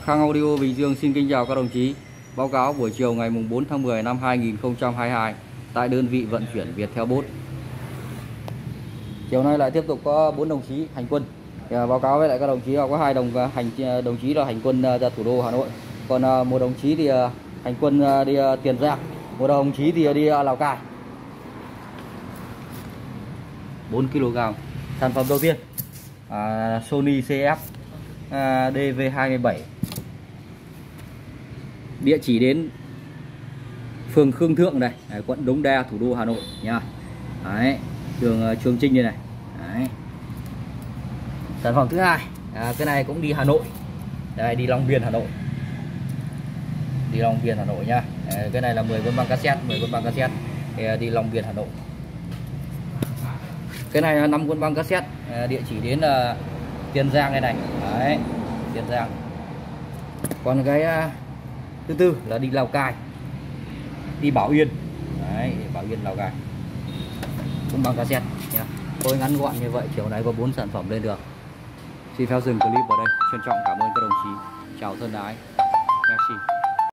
Khang Audio Bình Dương xin kính chào các đồng chí. Báo cáo buổi chiều ngày 4 tháng 10 năm 2022 tại đơn vị vận chuyển Viettel Post. Chiều nay lại tiếp tục có 4 đồng chí hành quân. Báo cáo với lại các đồng chí là có 2 đồng chí là hành quân ra thủ đô Hà Nội. Còn một đồng chí thì hành quân đi Tiền Giang, một đồng chí thì đi Lào Cai. 4 kg. Sản phẩm đầu tiên Sony CF DV27. Địa chỉ đến phường Khương Thượng này, quận Đống Đa, thủ đô Hà Nội nha. Đấy, đường Trường Trinh đây này. Đấy. Sản phẩm thứ hai, cái này cũng đi Hà Nội. Đây, đi Long Biên Hà Nội. Đi Long Biên Hà Nội nha. Cái này là 10 quân băng cassette, 10 quân băng cassette. Đi Long Biên Hà Nội. Cái này là 5 quân băng cassette, địa chỉ đến Tiền Giang đây này. Đấy, Tiền Giang. Còn cái thứ tư là đi Lào Cai, đi Bảo Yên. Đấy, Bảo Yên Lào Cai. Quân băng cassette nha. Tôi ngắn gọn như vậy, chiều nay có 4 sản phẩm lên được. Xin phép dừng clip vào đây. Trân trọng cảm ơn các đồng chí. Chào thân ái. Merci.